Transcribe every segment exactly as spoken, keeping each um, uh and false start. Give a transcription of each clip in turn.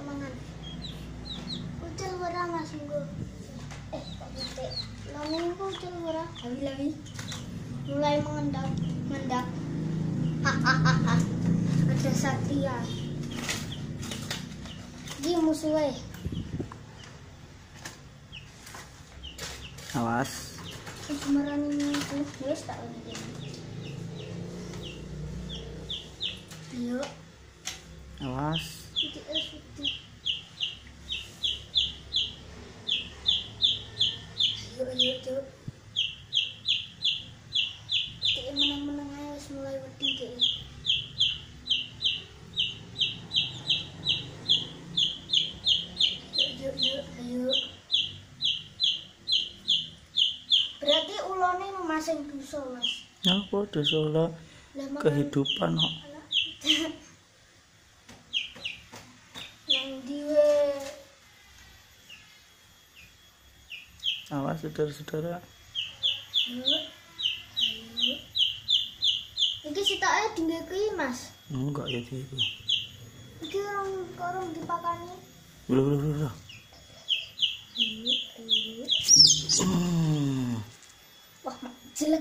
mangan. Ucul ora Mas minggu. Eh, kok titik. Lone iku ucul ora? Lawi-lawi. Mulai mengendap, mengendap. Hahaha. Ada Satria. Di musuhe. Awas. Semerani itu wis tak ngene. Yo. Awas. Titik es titik. Ayo ayo cuk. Titik menang-menang ae wis mulai wedi iki. Ayo ayo ayo. Berarti ulone masing dosa, Mas. Apa dosa lo kehidupan kok. Nang diwe. Awas saudara-saudara. Ayo. Ayo. Iki sitoke dingeki, Mas. Enggak ya itu. Iki orang orang dipakani. Bro bro bro. Ayo, ayo. Hmm. Wah, jelek.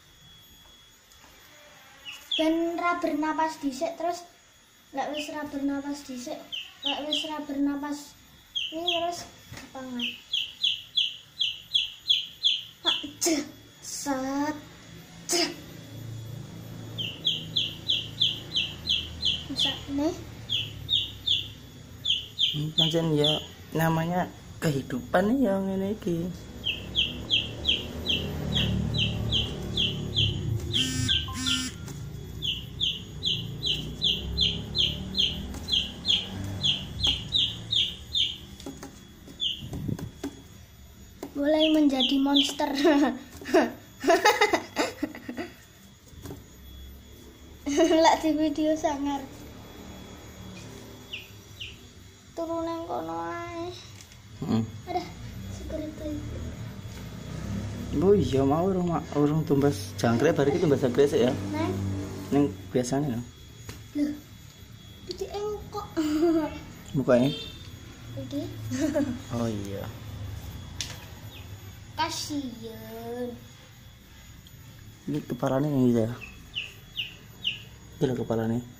Ben ra bernapas dhisik terus lek wis ra bernapas dhisik, lek wis ra bernapas ini terus pangan. Pak jelek. Set. Jelek. Masak nih. Pancen ya namanya kehidupan nih yang ini iki. Mulai menjadi monster. Lek di video sangar. Turun nang kono ae. Heeh. Ada sekuriti. Bu iya mau urung urung tumbas jangkrik bar iki tumbas jangkrik sik ya. Nang, Ning biasane ya. lho. Iki engkok. Mukanya. Iki. Oh iya. Kasian. Ini kepalanya yang gitu ya. Ini kepalanya.